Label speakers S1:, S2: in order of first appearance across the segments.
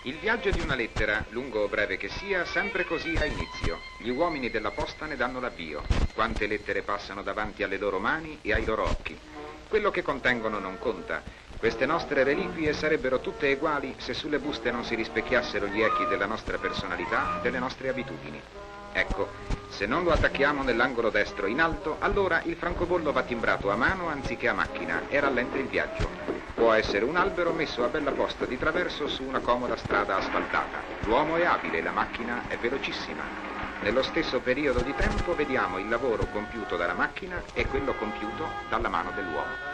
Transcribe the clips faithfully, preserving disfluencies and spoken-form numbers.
S1: Il viaggio di una lettera, lungo o breve che sia, sempre così ha inizio. Gli uomini della posta ne danno l'avvio. Quante lettere passano davanti alle loro mani e ai loro occhi. Quello che contengono non conta. Queste nostre reliquie sarebbero tutte uguali se sulle buste non si rispecchiassero gli echi della nostra personalità, delle nostre abitudini. Ecco, se non lo attacchiamo nell'angolo destro in alto, allora il francobollo va timbrato a mano anziché a macchina e rallenta il viaggio. Può essere un albero messo a bella posta di traverso su una comoda strada asfaltata. L'uomo è abile, la macchina è velocissima. Nello stesso periodo di tempo vediamo il lavoro compiuto dalla macchina e quello compiuto dalla mano dell'uomo.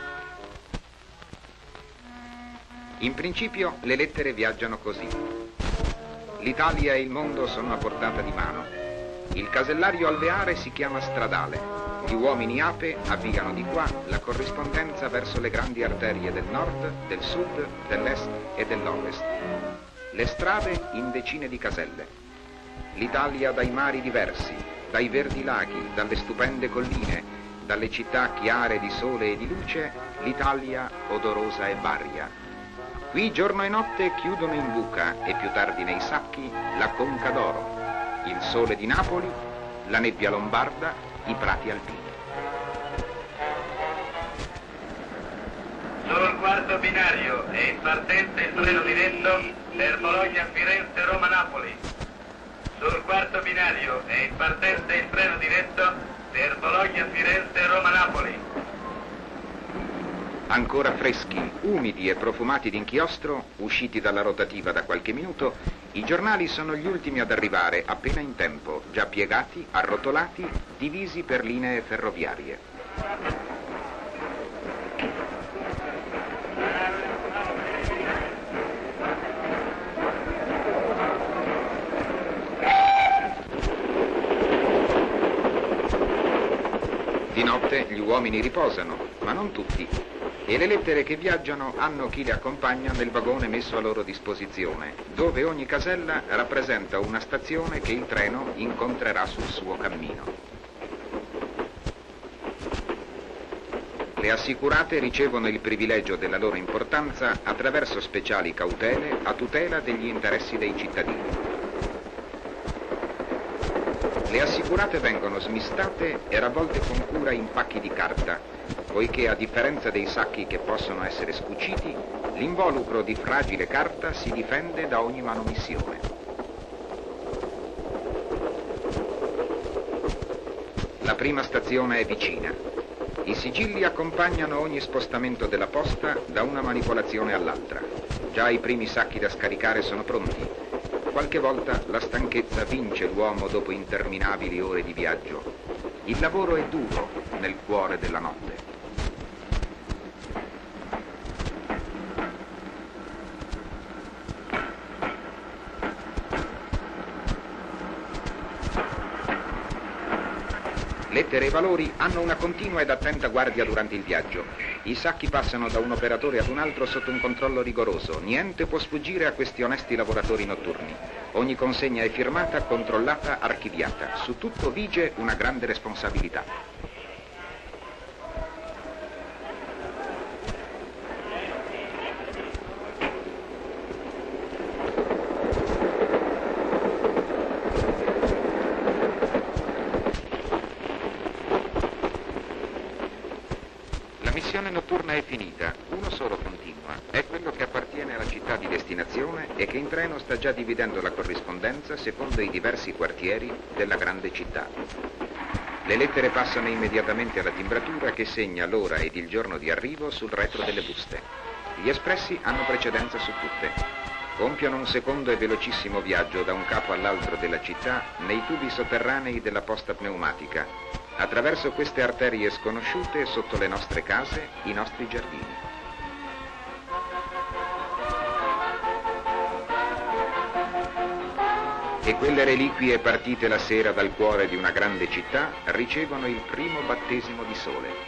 S1: In principio le lettere viaggiano così. L'Italia e il mondo sono a portata di mano. Il casellario alveare si chiama stradale. Gli uomini ape avviano di qua la corrispondenza verso le grandi arterie del nord, del sud, dell'est e dell'ovest. Le strade in decine di caselle. L'Italia dai mari diversi, dai verdi laghi, dalle stupende colline, dalle città chiare di sole e di luce, l'Italia odorosa e varia. Qui giorno e notte chiudono in buca e più tardi nei sacchi la Conca d'Oro, il sole di Napoli, la nebbia lombarda, i prati alpini.
S2: Sul quarto binario è in partenza il treno diretto per Bologna, Firenze, Roma, Napoli. Sul quarto binario è in partenza il treno diretto per Bologna, Firenze, Roma, Napoli.
S1: Ancora freschi, umidi e profumati d'inchiostro, usciti dalla rotativa da qualche minuto, i giornali sono gli ultimi ad arrivare appena in tempo, già piegati, arrotolati, divisi per linee ferroviarie. Di notte gli uomini riposano, ma non tutti. E le lettere che viaggiano hanno chi le accompagna nel vagone messo a loro disposizione, dove ogni casella rappresenta una stazione che il treno incontrerà sul suo cammino. Le assicurate ricevono il privilegio della loro importanza attraverso speciali cautele a tutela degli interessi dei cittadini. Le assicurate vengono smistate e ravolte con cura in pacchi di carta, poiché a differenza dei sacchi che possono essere scuciti, l'involucro di fragile carta si difende da ogni manomissione. La prima stazione è vicina. I sigilli accompagnano ogni spostamento della posta da una manipolazione all'altra. Già i primi sacchi da scaricare sono pronti. Qualche volta la stanchezza vince l'uomo dopo interminabili ore di viaggio. Il lavoro è duro nel cuore della notte. Lettere e valori hanno una continua ed attenta guardia durante il viaggio. I sacchi passano da un operatore ad un altro sotto un controllo rigoroso. Niente può sfuggire a questi onesti lavoratori notturni. Ogni consegna è firmata, controllata, archiviata. Su tutto vige una grande responsabilità. La missione notturna è finita, uno solo continua, è quello che appartiene alla città di destinazione e che in treno sta già dividendo la corrispondenza secondo i diversi quartieri della grande città. Le lettere passano immediatamente alla timbratura che segna l'ora ed il giorno di arrivo sul retro delle buste. Gli espressi hanno precedenza su tutte. Compiono un secondo e velocissimo viaggio da un capo all'altro della città nei tubi sotterranei della posta pneumatica, attraverso queste arterie sconosciute sotto le nostre case, i nostri giardini. E quelle reliquie partite la sera dal cuore di una grande città ricevono il primo battesimo di sole.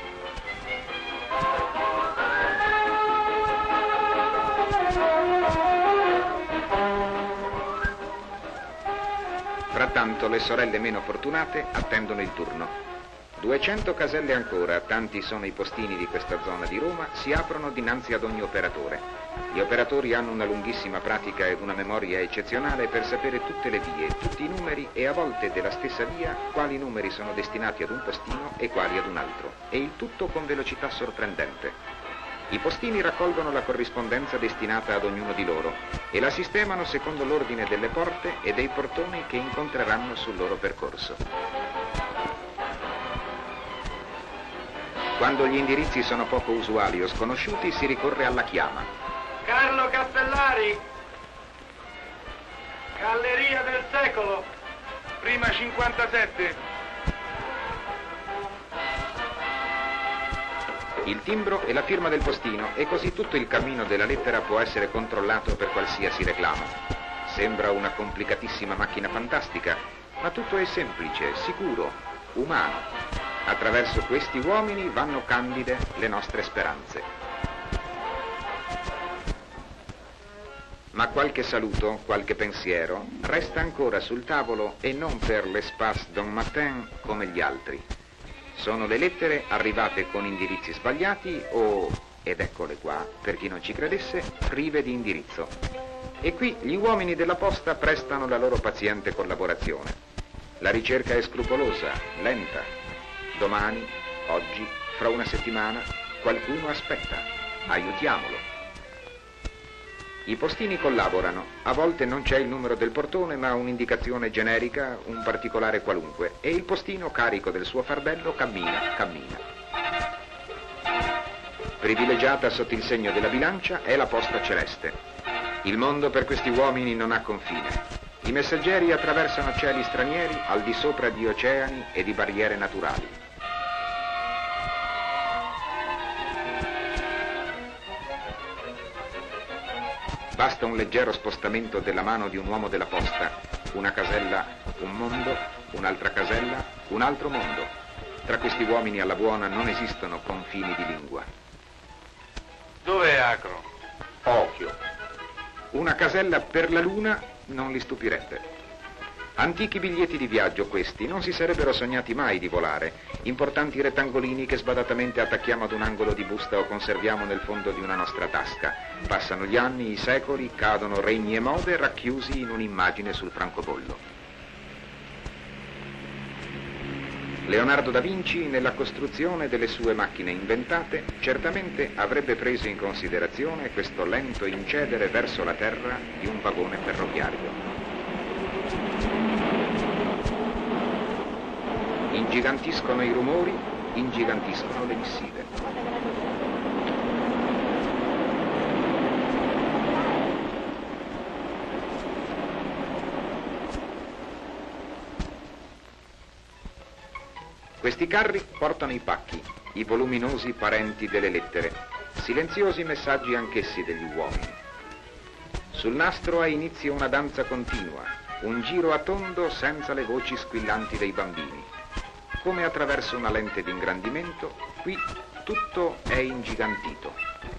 S1: Frattanto le sorelle meno fortunate attendono il turno. duecento caselle ancora, tanti sono i postini di questa zona di Roma, si aprono dinanzi ad ogni operatore. Gli operatori hanno una lunghissima pratica ed una memoria eccezionale per sapere tutte le vie, tutti i numeri e a volte della stessa via quali numeri sono destinati ad un postino e quali ad un altro, e il tutto con velocità sorprendente. I postini raccolgono la corrispondenza destinata ad ognuno di loro e la sistemano secondo l'ordine delle porte e dei portoni che incontreranno sul loro percorso. Quando gli indirizzi sono poco usuali o sconosciuti, si ricorre alla chiama.
S2: Carlo Castellari, Galleria del Secolo, prima cinquantasette.
S1: Il timbro e la firma del postino e così tutto il cammino della lettera può essere controllato per qualsiasi reclamo. Sembra una complicatissima macchina fantastica, ma tutto è semplice, sicuro, umano. Attraverso questi uomini vanno candide le nostre speranze. Ma qualche saluto, qualche pensiero resta ancora sul tavolo e non per l'espace d'un matin come gli altri. Sono le lettere arrivate con indirizzi sbagliati o, ed eccole qua, per chi non ci credesse, prive di indirizzo. E qui gli uomini della posta prestano la loro paziente collaborazione. La ricerca è scrupolosa, lenta. Domani, oggi, fra una settimana, qualcuno aspetta. Aiutiamolo. I postini collaborano, a volte non c'è il numero del portone ma un'indicazione generica, un particolare qualunque, e il postino carico del suo fardello cammina, cammina. Privilegiata sotto il segno della bilancia è la posta celeste. Il mondo per questi uomini non ha confine. I messaggeri attraversano cieli stranieri al di sopra di oceani e di barriere naturali. Basta un leggero spostamento della mano di un uomo della posta, una casella, un mondo, un'altra casella, un altro mondo. Tra questi uomini alla buona non esistono confini di lingua.
S2: Dov'è Acro?
S1: Occhio. Una casella per la luna non li stupirebbe. Antichi biglietti di viaggio questi, non si sarebbero sognati mai di volare. Importanti rettangolini che sbadatamente attacchiamo ad un angolo di busta o conserviamo nel fondo di una nostra tasca. Passano gli anni, i secoli, cadono regni e mode racchiusi in un'immagine sul francobollo. Leonardo da Vinci, nella costruzione delle sue macchine inventate, certamente avrebbe preso in considerazione questo lento incedere verso la terra di un vagone ferroviario. Ingigantiscono i rumori, ingigantiscono le missive. Questi carri portano i pacchi, i voluminosi parenti delle lettere, silenziosi messaggi anch'essi degli uomini. Sul nastro ha inizio una danza continua, un giro a tondo senza le voci squillanti dei bambini. Come attraverso una lente di ingrandimento, qui tutto è ingigantito.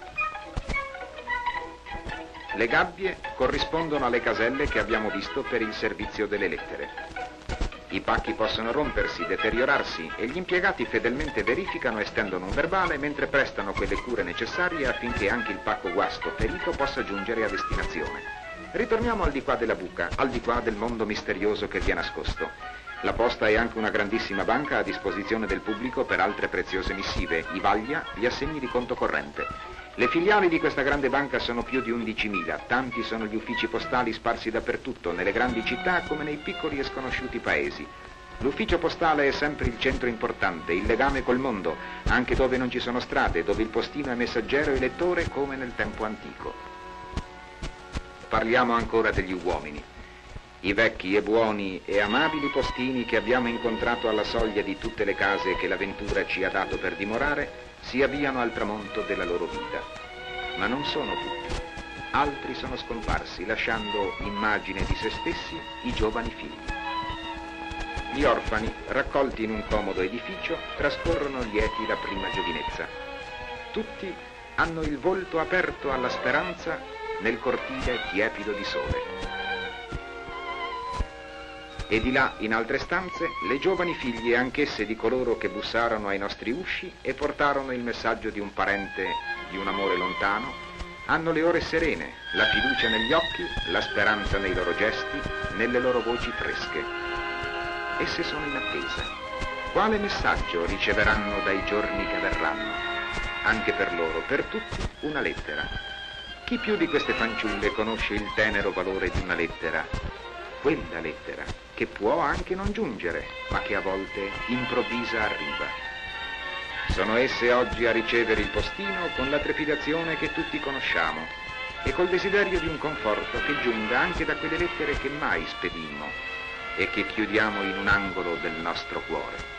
S1: Le gabbie corrispondono alle caselle che abbiamo visto per il servizio delle lettere. I pacchi possono rompersi, deteriorarsi e gli impiegati fedelmente verificano e stendono un verbale mentre prestano quelle cure necessarie affinché anche il pacco guasto ferito possa giungere a destinazione. Ritorniamo al di qua della buca, al di qua del mondo misterioso che vi è nascosto. La posta è anche una grandissima banca a disposizione del pubblico per altre preziose missive, i vaglia, gli assegni di conto corrente. Le filiali di questa grande banca sono più di undicimila, tanti sono gli uffici postali sparsi dappertutto, nelle grandi città come nei piccoli e sconosciuti paesi. L'ufficio postale è sempre il centro importante, il legame col mondo, anche dove non ci sono strade, dove il postino è messaggero e lettore come nel tempo antico. Parliamo ancora degli uomini. I vecchi e buoni e amabili postini che abbiamo incontrato alla soglia di tutte le case che l'avventura ci ha dato per dimorare si avviano al tramonto della loro vita. Ma non sono tutti. Altri sono scomparsi, lasciando immagine di se stessi i giovani figli. Gli orfani, raccolti in un comodo edificio, trascorrono lieti la prima giovinezza. Tutti hanno il volto aperto alla speranza nel cortile tiepido di sole. E di là, in altre stanze, le giovani figlie anch'esse di coloro che bussarono ai nostri usci e portarono il messaggio di un parente, di un amore lontano, hanno le ore serene, la fiducia negli occhi, la speranza nei loro gesti, nelle loro voci fresche. Esse sono in attesa. Quale messaggio riceveranno dai giorni che verranno? Anche per loro, per tutti, una lettera. Chi più di queste fanciulle conosce il tenero valore di una lettera? Quella lettera, che può anche non giungere, ma che a volte improvvisa arriva. Sono esse oggi a ricevere il postino con la trepidazione che tutti conosciamo e col desiderio di un conforto che giunga anche da quelle lettere che mai spedimmo e che chiudiamo in un angolo del nostro cuore.